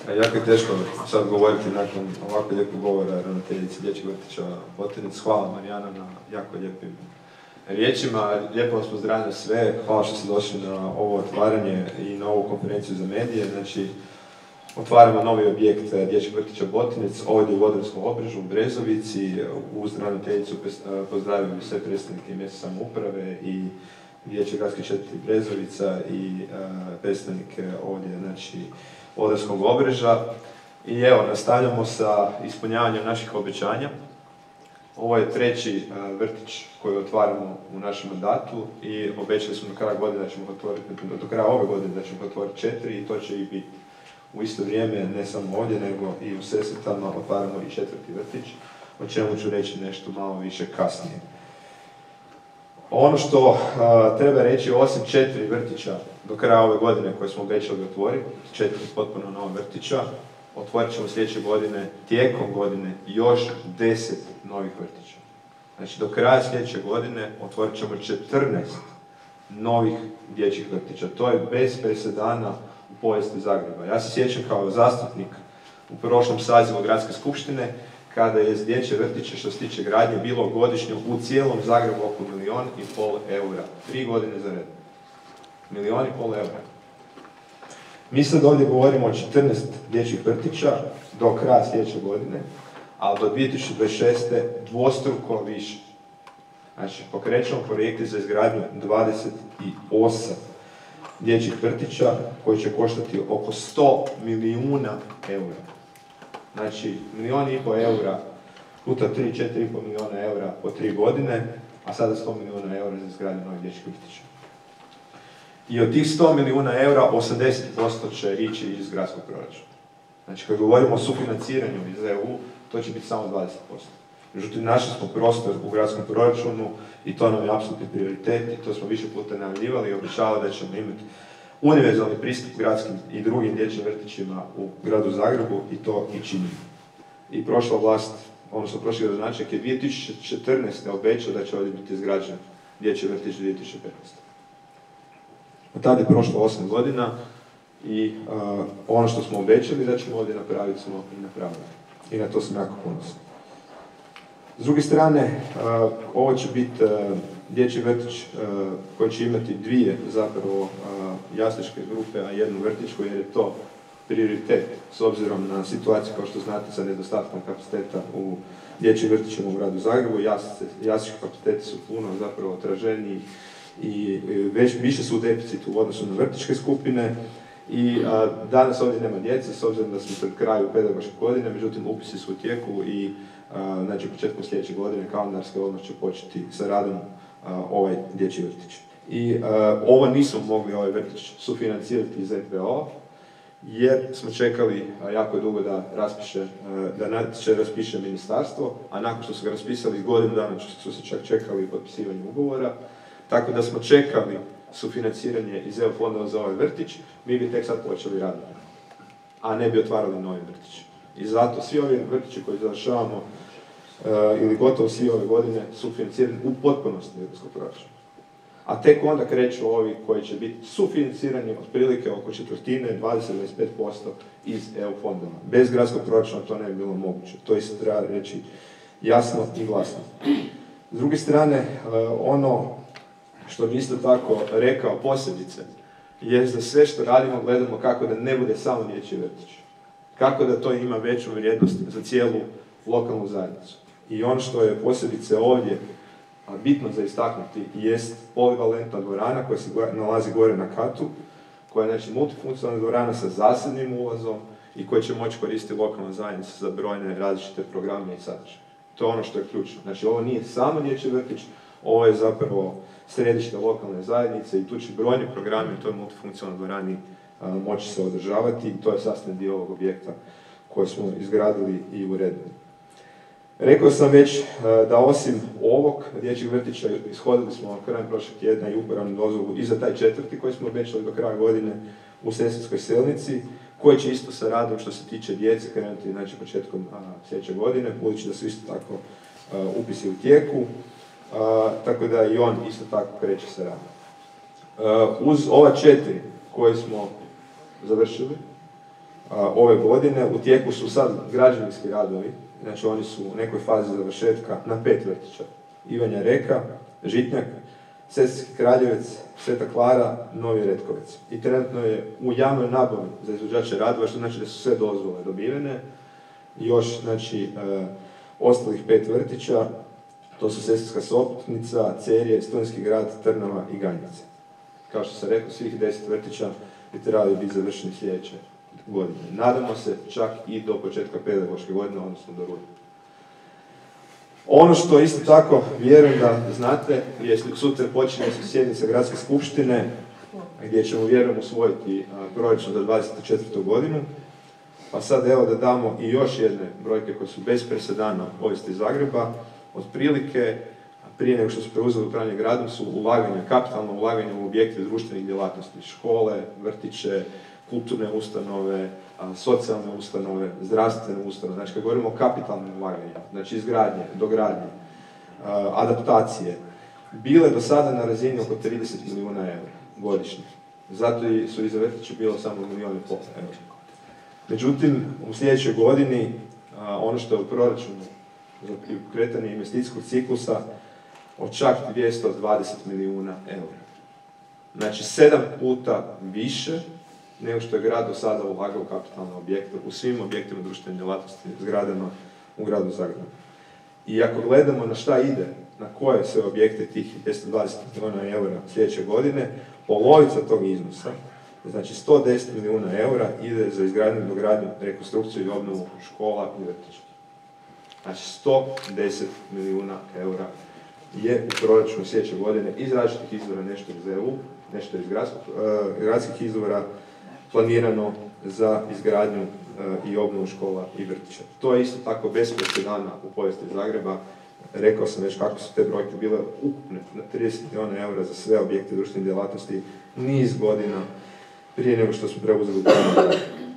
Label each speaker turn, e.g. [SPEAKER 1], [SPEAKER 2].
[SPEAKER 1] Jako je teško sad govoriti nakon ovako lijepog govora ravnateljice dječjeg vrtića Botinec. Hvala Marijana na jako lijepim riječima. Lijepo vas pozdravljam sve. Hvala što ste došli na ovo otvaranje i na ovu konferenciju za medije. Znači, otvaramo novi objekt dječjeg vrtića Botinec ovdje u Vodarskom Obrežju, u Brezovici. Uz ravnateljicu pozdravljam sve predstavnike mjesne samouprave i Vijeće gradske četvrti Brezovica i predstavnike ovdje, znači, Vodarskog Obrežja. I evo, nastavljamo sa ispunjavanjem naših obećanja. Ovo je treći vrtić koji otvaramo u našem mandatu i obećali smo do kraja godine da ćemo otvoriti, do kraja ove godine da ćemo otvoriti 4 i to će i biti u isto vrijeme, ne samo ovdje, nego i u Sesvetama otvaramo i 4. vrtić, o čemu ću reći nešto malo više kasnije. Ono što treba reći, osim 4 vrtića do kraja ove godine koje smo obećali otvoriti, 4 potpuno nova vrtića, otvorit ćemo sljedeće godine, tijekom godine, još 10 novih vrtića. Znači, do kraja sljedeće godine otvorit ćemo 14 novih dječjih vrtića. To je bez presedana u povijesti Zagreba. Ja se sjećam kao zastupnik u prošlom sazivu Gradske skupštine, kada je za dječje vrtiće što se tiče gradnje bilo godišnje u cijelom Zagrebu oko 1,5 milijuna eura. 3 godine za redom. 1,5 milijuna eura. Mi sad ovdje govorimo o 14 dječjih vrtića do kraja sljedeće godine, ali do 2026. dvostruko više. Znači, pokrećemo projekte za izgradnju 28 dječjih vrtića koji će koštati oko 100 milijuna eura. Znači, 1,5 milijuna eura puta 3,4,5 milijuna eura po 3 godine, a sada 100 milijuna eura za izgradnju novih dječjih vrtića. I od tih 100 milijuna eura, 80% će ići iz gradskog proračuna. Znači, kad govorimo o sufinanciranju iz EU, to će biti samo 20%. Međutim, našli smo prostor u gradskom proračunu i to nam je apsolutni prioritet i to smo više puta najavljivali i obećavali da ćemo imati univerzalni pristup gradskim i drugim dječjim vrtićima u gradu Zagrebu i to i činimo. I prošla vlast, odnosno prošli gradonačelnik je 2014. obećao da će ovdje biti izgrađen dječji vrtić 2015. Od tada je prošlo 8 godina i ono što smo obećali da ćemo ovdje napraviti smo i napravili. I na to sam jako ponosan. S druge strane, ovo će biti dječji vrtić koji će imati dvije zapravo jasličke grupe, a jednu vrtićku jer je to prioritet s obzirom na situaciju kao što znate sa nedostatkom kapaciteta u dječjim vrtićima u gradu Zagrebu. Jaslički kapaciteti su puno zapravo traženiji i već više su u deficitu u odnosu na vrtićke skupine. I danas ovdje nema djece, s obzirom da smo pred kraju pedagoške godine, međutim upisi su u tijeku i znači početkom sljedeće godine kalendarske odmah će početi sa radom ovaj dječji vrtić. I ovo nismo mogli ovaj vrtić sufinancirati iz NPO, jer smo čekali jako dugo da natječaj raspiše ministarstvo, a nakon što su ga raspisali godinu dana su se čak čekali potpisivanje ugovora, tako da smo čekali sufinanciranje iz EU fondova za ovaj vrtić, mi bi tek sad počeli raditi, a ne bi otvarali novi vrtić. I zato svi ovi vrtići koji završavamo, ili gotovo svi ove godine, su financirani u potpunosti europskog proračuna. A tek onda kreću ovi koji će biti sufinancirani otprilike oko četvrtine, 20-25% iz EU fondova. Bez gradskog proračuna to ne bi bilo moguće. To isto treba reći jasno i glasno. S druge strane, ono što bi isto tako rekao posebice, je da sve što radimo gledamo kako da ne bude samo dječji vrtić. Kako da to ima veću vrijednost za cijelu lokalnu zajednicu. I ono što je posebice ovdje bitno za istaknuti jest polivalentna dvorana koja se nalazi gore na katu, koja je znači multifunkcionalna dvorana sa zasebnim ulazom i koja će moći koristiti lokalna zajednica za brojne različite programe i sadržaje. To je ono što je ključno. Znači ovo nije samo dječji vrtić, ovo je zapravo središte lokalne zajednice i tu će brojni programi u toj multifunkcionalnoj dvorani moći se održavati i to je sastavni dio ovog objekta koji smo izgradili i uredili. Rekao sam već da osim ovog dječjeg vrtića ishodili smo krajem prošlog tjedna i uporabnu dozvolu i za taj 4. koji smo obećali do kraja godine u Sesvetskoj Selnici, koji će isto sa radom što se tiče djece krenuti znači početkom sljedeće godine, budući da su isto tako upisi u tijeku, tako da i on isto tako kreće sa radom. Uz ova 4 koje smo završili, ove godine. U tijeku su sad građevinski radovi, znači oni su u nekoj fazi završetka na 5 vrtića. Ivanja Reka, Žitnjak, Sesvetski Kraljevec, Sveta Klara, Novi Retkovec. I trenutno je u javnoj nabavi za izvođače radova, što znači da su sve dozvole dobivene. Još, znači, ostalih 5 vrtića, to su Sesvetska Sopnica, Cerje, Studentski grad, Trnava i Ganjice. Kao što sam rekao, svih 10 vrtića bi trebali biti završeni sljedeće godine. Nadamo se čak i do početka pedagoške godine, odnosno do rujna. Ono što isto tako vjerujem da znate, je sutra počinje se sjednica Gradske skupštine, gdje ćemo vjerujem usvojiti proračun za 2024. godinu. Pa sad evo da damo i još jedne brojke koje su bez presedana u povijesti Zagreba. Otprilike, prije nego što su preuzeli upravljanje gradom, su ulaganja, kapitalno ulaganje u objekte društvenih djelatnosti, škole, vrtiće, kulturne ustanove, socijalne ustanove, zdravstvene ustanove. Znači, kad govorimo o kapitalnim ulaganjima, znači izgradnje, dogradnje, adaptacije, bile do sada na razini oko 30 milijuna eura godišnje. Zato su iza vrtića bilo samo 1,5 milijuna eura. Međutim, u sljedećoj godini, ono što je u proračunu za kretanje investicijskog ciklusa, od čak 220 milijuna eura. Znači, 7 puta više nego što je grad do sada ulagao u kapitalne objekte, u svim objektima društvene djelatnosti, zgradama u gradu Zagrebu. I ako gledamo na šta ide, na koje sve objekte tih 220 milijuna eura sljedeće godine, polovica tog iznosa, znači 110 milijuna eura, ide za izgradnju, dogradnju, rekonstrukciju i obnovu škola i vrtića. Znači 110 milijuna eura je u proračunu sljedeće godine iz različitih izvora, nešto iz EU, nešto iz gradskih izvora, planirano za izgradnju i obnovu škola i vrtića. To je isto tako bez presedana u povijesti Zagreba. Rekao sam već kako su te brojke bile ukupne na 30 milijuna eura za sve objekte društvene djelatnosti niz godina prije nego što smo preuzeli upravljanje.